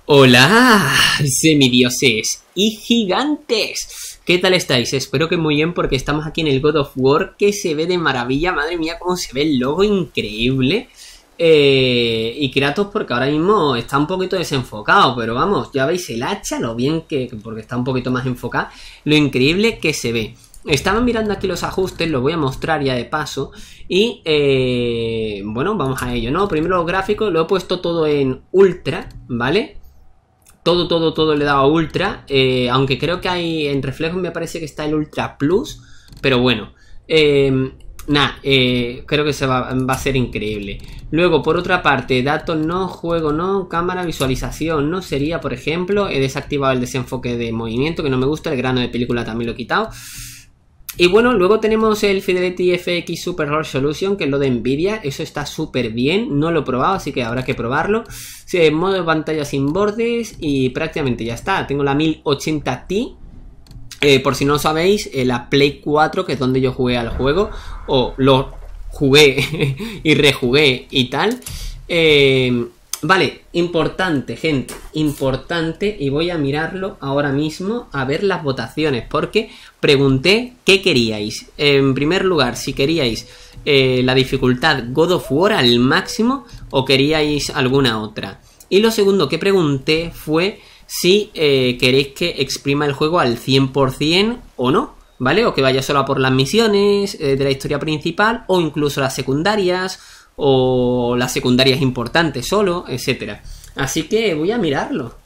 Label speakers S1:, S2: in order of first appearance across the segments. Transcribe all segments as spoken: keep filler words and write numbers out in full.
S1: Hola, semidioses y gigantes. ¿Qué tal estáis? Espero que muy bien porque estamos aquí en el God of War, que se ve de maravilla. Madre mía, cómo se ve el logo, increíble. Eh, y Kratos porque ahora mismo está un poquito desenfocado, pero vamos, ya veis el hacha, lo bien que, porque está un poquito más enfocado, lo increíble que se ve. Estaba mirando aquí los ajustes, los voy a mostrar ya de paso. Y eh, bueno, vamos a ello, ¿no? Primero los gráficos, lo he puesto todo en ultra, ¿vale? Todo, todo, todo le he dado a ultra, eh, aunque creo que hay en reflejos me parece que está el ultra plus, pero bueno, eh, nada, eh, creo que se va, va a ser increíble. Luego, por otra parte, datos no, juego no, cámara, visualización no sería, por ejemplo, he desactivado el desenfoque de movimiento, que no me gusta, el grano de película también lo he quitado. Y bueno, luego tenemos el Fidelity F X Super Resolution, que es lo de Nvidia. Eso está súper bien, no lo he probado, así que habrá que probarlo. Sí, en modo de pantalla sin bordes y prácticamente ya está. Tengo la mil ochenta Ti, eh, por si no lo sabéis, eh, la Play cuatro, que es donde yo jugué al juego, o lo jugué y rejugué y tal. Eh... Vale, importante, gente, importante, y voy a mirarlo ahora mismo a ver las votaciones, porque pregunté qué queríais. En primer lugar, si queríais eh, la dificultad God of War al máximo o queríais alguna otra. Y lo segundo que pregunté fue si eh, queréis que exprima el juego al cien por cien o no, ¿vale? O que vaya solo a por las misiones eh, de la historia principal o incluso las secundarias, o las secundarias importantes solo, etcétera. Así que voy a mirarlo.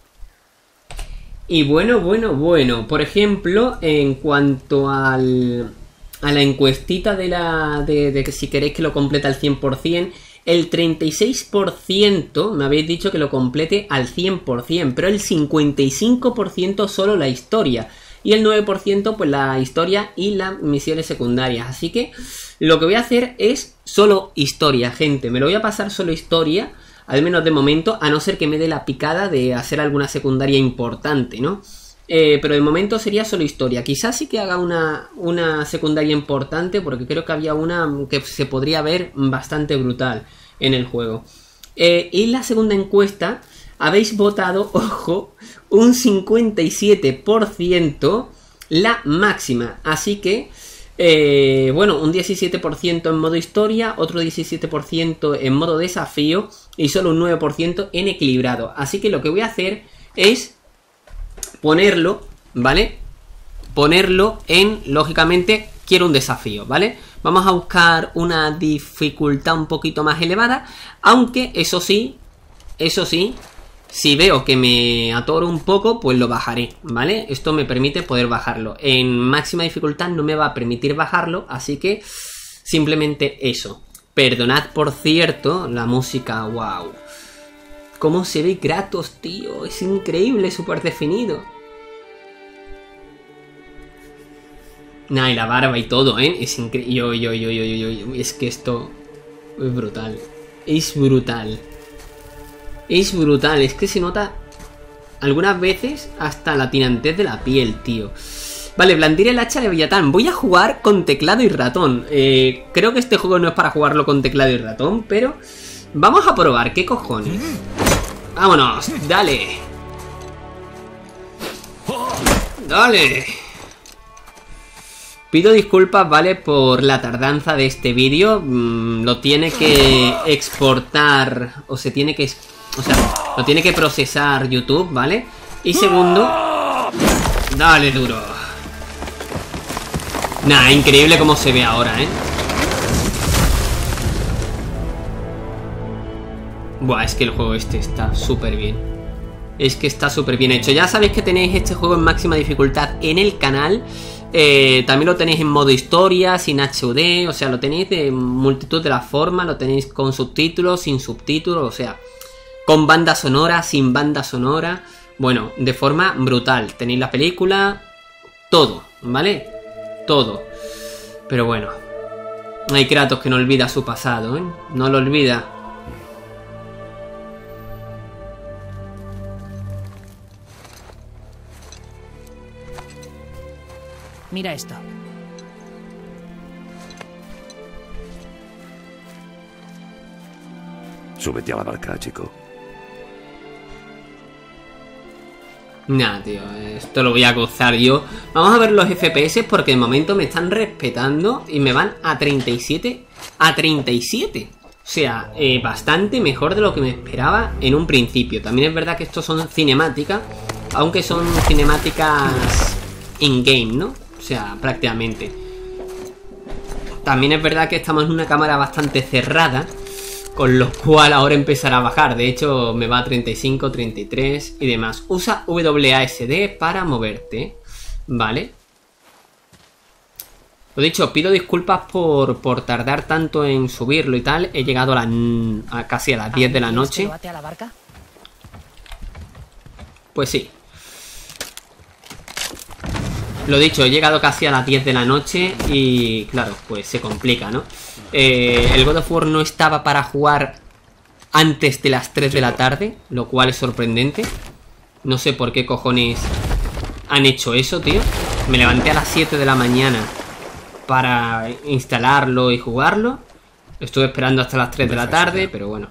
S1: Y bueno, bueno, bueno. Por ejemplo, en cuanto al, a la encuestita de la de, de que si queréis que lo complete al cien por cien, el treinta y seis por ciento me habéis dicho que lo complete al cien por cien, pero el cincuenta y cinco por ciento solo la historia. Y el nueve por ciento pues la historia y las misiones secundarias. Así que lo que voy a hacer es solo historia, gente. Me lo voy a pasar solo historia, al menos de momento, a no ser que me dé la picada de hacer alguna secundaria importante, ¿no? Eh, pero de momento sería solo historia. Quizás sí que haga una, una secundaria importante, porque creo que había una que se podría ver bastante brutal en el juego. Eh, y la segunda encuesta, habéis votado, ojo, un cincuenta y siete por ciento la máxima. Así que, eh, bueno, un diecisiete por ciento en modo historia, otro diecisiete por ciento en modo desafío y solo un nueve por ciento en equilibrado. Así que lo que voy a hacer es ponerlo, ¿vale? Ponerlo en, lógicamente, quiero un desafío, ¿vale? Vamos a buscar una dificultad un poquito más elevada, aunque eso sí, eso sí, si veo que me atoro un poco, pues lo bajaré, ¿vale? Esto me permite poder bajarlo. En máxima dificultad no me va a permitir bajarlo, así que simplemente eso. Perdonad, por cierto, la música, wow. ¿Cómo se ve Kratos, tío? Es increíble, súper definido. Nah, y la barba y todo, ¿eh? Es increíble. Yo, yo, yo, yo, yo, yo. Es que esto es brutal. Es brutal. Es brutal, es que se nota algunas veces hasta la tirantez de la piel, tío. Vale, blandir el hacha de Leviatán. Voy a jugar con teclado y ratón. eh, Creo que este juego no es para jugarlo con teclado y ratón, pero vamos a probar, ¿qué cojones? Vámonos, dale. Dale. Pido disculpas, ¿vale? Por la tardanza de este vídeo. mm, Lo tiene que exportar, o se tiene que... O sea, lo tiene que procesar YouTube, ¿vale? Y segundo... Dale duro. Nah, increíble cómo se ve ahora, ¿eh? Buah, es que el juego este está súper bien. Es que está súper bien hecho. Ya sabéis que tenéis este juego en máxima dificultad en el canal. Eh, también lo tenéis en modo historia, sin H U D. O sea, lo tenéis de multitud de las formas. Lo tenéis con subtítulos, sin subtítulos. O sea, con banda sonora, sin banda sonora. Bueno, de forma brutal. Tenéis la película, todo, ¿vale? Todo. Pero bueno, hay Kratos que no olvida su pasado, ¿eh? No lo olvida.
S2: Mira esto.
S3: Súbete a la barca, chico.
S1: Nah, tío, esto lo voy a gozar yo. Vamos a ver los F P S porque de momento me están respetando y me van a treinta y siete. A treinta y siete. O sea, eh, bastante mejor de lo que me esperaba en un principio. También es verdad que estos son cinemáticas, aunque son cinemáticas in-game, ¿no? O sea, prácticamente. También es verdad que estamos en una cámara bastante cerrada, con lo cual ahora empezará a bajar. De hecho, me va a treinta y cinco, treinta y tres y demás. Usa W A S D para moverte. Vale. Lo dicho, pido disculpas por, por tardar tanto en subirlo y tal. He llegado a, la, a casi a las diez de la noche. Pues sí. Lo dicho, he llegado casi a las diez de la noche y claro, pues se complica, ¿no? Eh, el God of War no estaba para jugar antes de las tres de la tarde, lo cual es sorprendente. No sé por qué cojones han hecho eso, tío. Me levanté a las siete de la mañana para instalarlo y jugarlo. Estuve esperando hasta las tres de la tarde, pero bueno.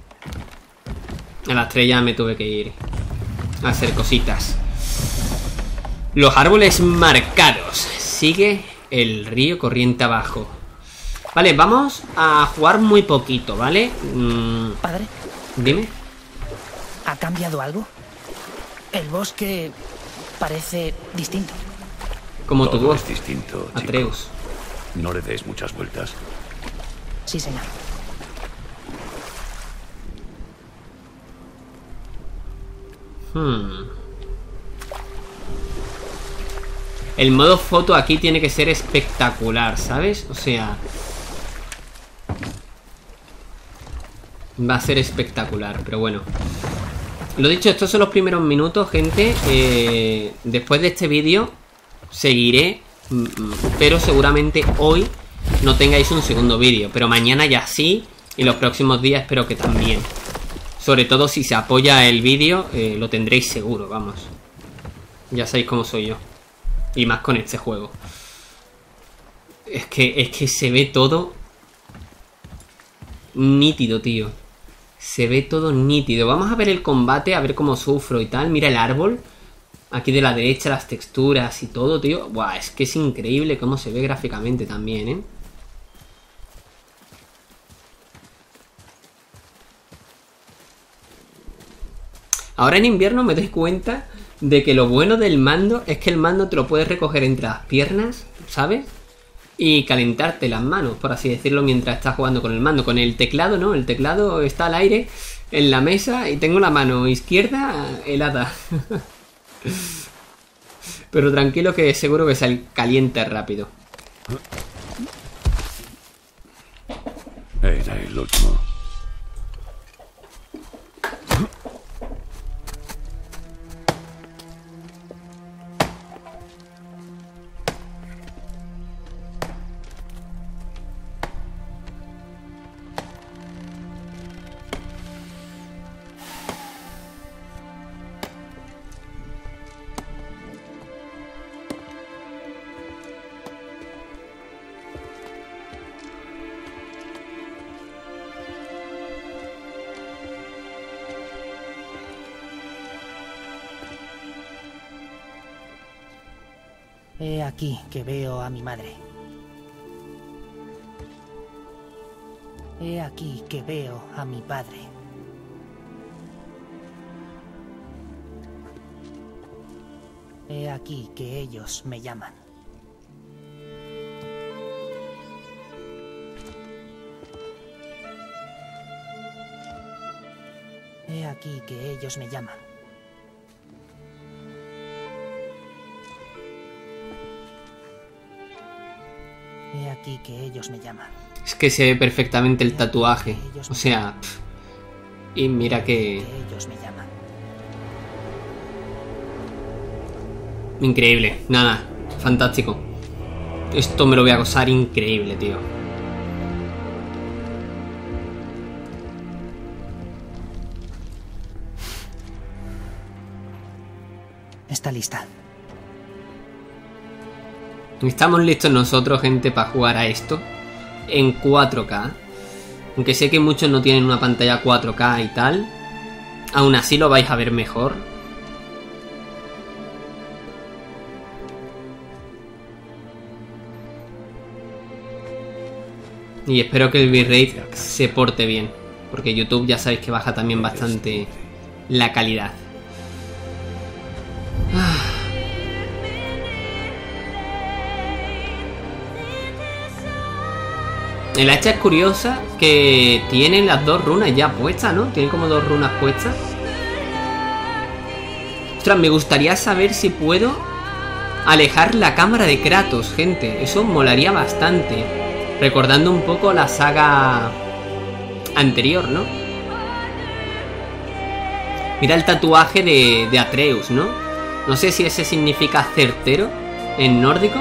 S1: A las tres ya me tuve que ir a hacer cositas. Los árboles marcados. Sigue el río corriente abajo. Vale, vamos a jugar muy poquito, ¿vale? Mm,
S2: Padre.
S1: Dime.
S2: ¿Ha cambiado algo? El bosque parece distinto.
S1: Como tu
S3: Todo
S1: voz,
S3: es distinto, chico.
S1: Atreus.
S3: No le des muchas vueltas.
S2: Sí, señor.
S1: Hmm. El modo foto aquí tiene que ser espectacular, ¿sabes? O sea, va a ser espectacular, pero bueno. Lo dicho, estos son los primeros minutos, gente. eh, Después de este vídeo seguiré, pero seguramente hoy no tengáis un segundo vídeo, pero mañana ya sí, y los próximos días espero que también. Sobre todo si se apoya el vídeo, eh, lo tendréis seguro, vamos. Ya sabéis cómo soy yo. Y más con este juego. Es que, es que se ve todo nítido, tío. Se ve todo nítido. Vamos a ver el combate, a ver cómo sufro y tal. Mira el árbol. Aquí de la derecha, las texturas y todo, tío. Buah, es que es increíble cómo se ve gráficamente también, ¿eh? Ahora en invierno me doy cuenta de que lo bueno del mando es que el mando te lo puedes recoger entre las piernas, ¿sabes? Y calentarte las manos, por así decirlo, mientras estás jugando con el mando. Con el teclado, ¿no? El teclado está al aire en la mesa y tengo la mano izquierda helada. Pero tranquilo que seguro que se calienta rápido.
S3: Era el último.
S2: He aquí que veo a mi madre. He aquí que veo a mi padre. He aquí que ellos me llaman. He aquí que ellos me llaman. He aquí que ellos me llaman.
S1: Es que se ve perfectamente el tatuaje. O sea, pff. Y mira que...
S2: Que ellos me llaman.
S1: Increíble, nada, fantástico. Esto me lo voy a gozar increíble, tío.
S2: Está lista.
S1: Estamos listos nosotros, gente, para jugar a esto en cuatro K. Aunque sé que muchos no tienen una pantalla cuatro K y tal, aún así lo vais a ver mejor. Y espero que el bitrate se porte bien, porque YouTube ya sabéis que baja también bastante la calidad. Ah. El hacha es curiosa que tiene las dos runas ya puestas, ¿no? Tiene como dos runas puestas. Ostras, me gustaría saber si puedo alejar la cámara de Kratos, gente. Eso molaría bastante. Recordando un poco la saga anterior, ¿no? Mira el tatuaje de, de Atreus, ¿no? No sé si ese significa certero en nórdico.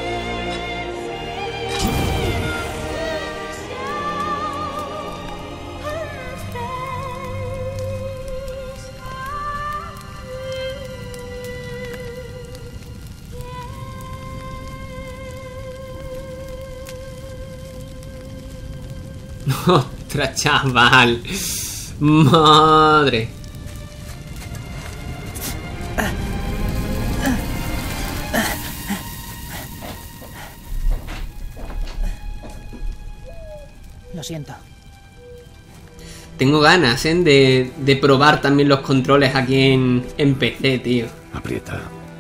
S1: Ostras, chaval. Madre.
S2: Lo siento.
S1: Tengo ganas, ¿eh? De, de probar también los controles aquí en, en P C, tío.
S3: Aprieta.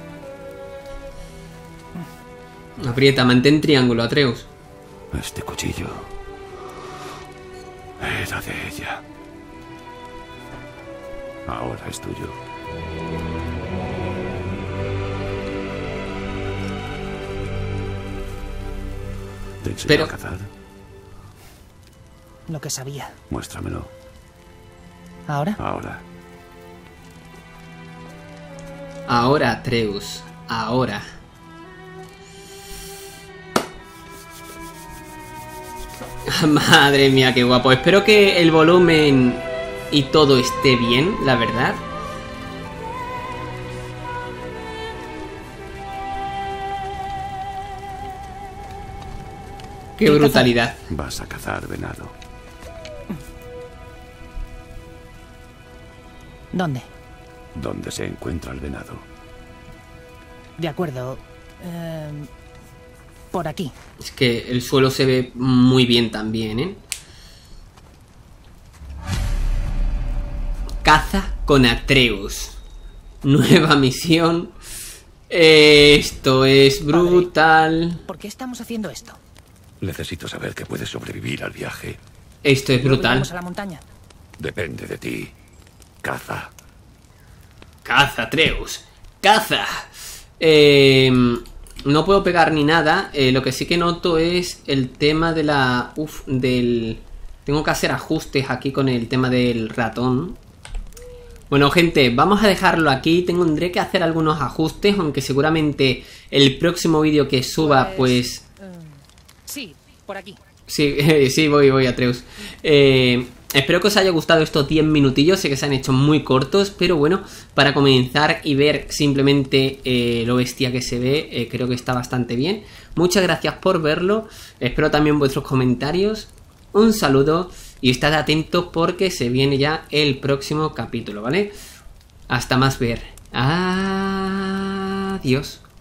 S1: Aprieta, mantén triángulo, Atreus.
S3: Este cuchillo era de ella. Ahora es tuyo. ¿Te enseñó
S1: Pero...
S3: a cazar?
S2: Lo que sabía.
S3: Muéstramelo.
S2: ¿Ahora?
S3: Ahora.
S1: Ahora, Atreus. Ahora. Madre mía, qué guapo. Espero que el volumen y todo esté bien, la verdad. Qué brutalidad.
S3: Vas a cazar venado.
S2: ¿Dónde?
S3: ¿Dónde se encuentra el venado?
S2: De acuerdo. Eh, por aquí.
S1: Es que el suelo se ve muy bien también, ¿eh? Caza con Atreus. Nueva misión. Esto es brutal.
S2: Padre, ¿por qué estamos haciendo esto?
S3: Necesito saber que puedes sobrevivir al viaje.
S1: Esto es brutal.
S2: ¿Vamos a la montaña?
S3: Depende de ti. Caza.
S1: Caza, Atreus. Caza. Eh, no puedo pegar ni nada. Eh, lo que sí que noto es el tema de la... Uf, del... Tengo que hacer ajustes aquí con el tema del ratón. Bueno, gente, vamos a dejarlo aquí. Tendré que hacer algunos ajustes, aunque seguramente el próximo vídeo que suba, pues...
S2: pues uh, sí, por aquí.
S1: Sí, sí, voy, voy, Atreus. Eh, espero que os haya gustado estos diez minutillos. Sé que se han hecho muy cortos, pero bueno, para comenzar y ver simplemente eh, lo bestia que se ve, eh, creo que está bastante bien. Muchas gracias por verlo. Espero también vuestros comentarios. Un saludo y estad atentos porque se viene ya el próximo capítulo, ¿vale? Hasta más ver. Adiós.